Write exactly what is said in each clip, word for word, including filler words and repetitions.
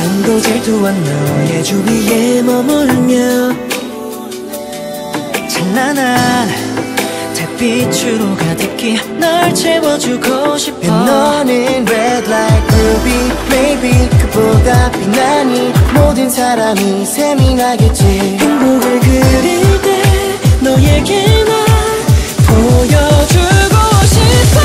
사랑도 질투한 너의 주위에 머물며 찬란한 달빛으로 가득히 널 채워주고 싶어. 너는 red like ruby baby, 그보다 빛나니 모든 사람이 세민하겠지. 행복을 그릴 때 너에게 난 보여주고 싶어.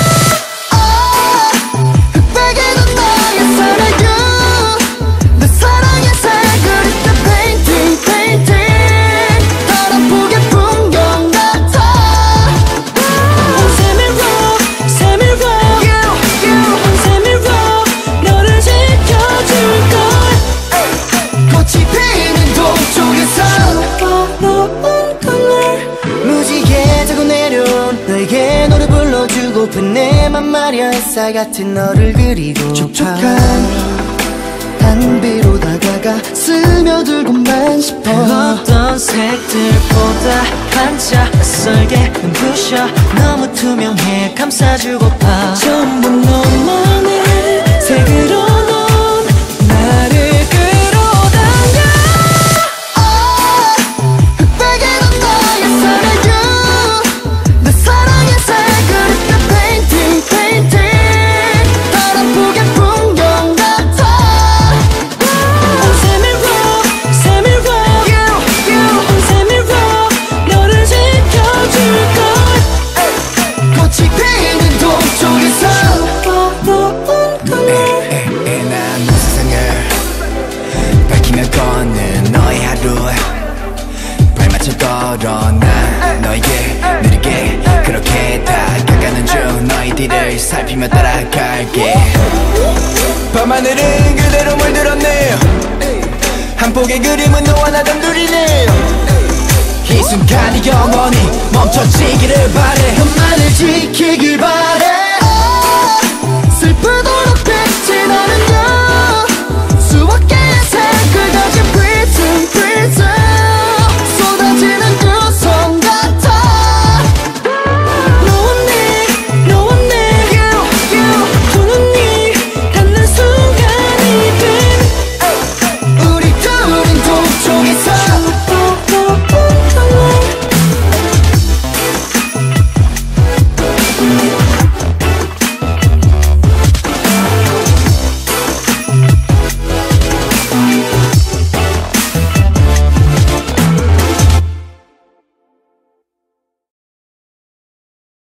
너에게 노래 불러주고픈 내맘 말야 햇살 같은 너를 그리고 촉촉한 단비로 다가가 스며들고만 싶어. 어떤 색들보다 반짝 낯설게 눈부셔 너무 투명해 감싸주고파. 전부 너만의 색으로 넌 나를 끌어당겨. 걷는 너의 하루 발맞춰 걸어 난 너에게 느리게 그렇게 다가가는 중 너의 뒤를 살피며 따라갈게. 밤하늘은 그대로 물들었네. 한 폭의 그림은 너와 나 단둘이네. 이 순간이 영원히 멈춰지기를 바래. 너만을 지키길 바래.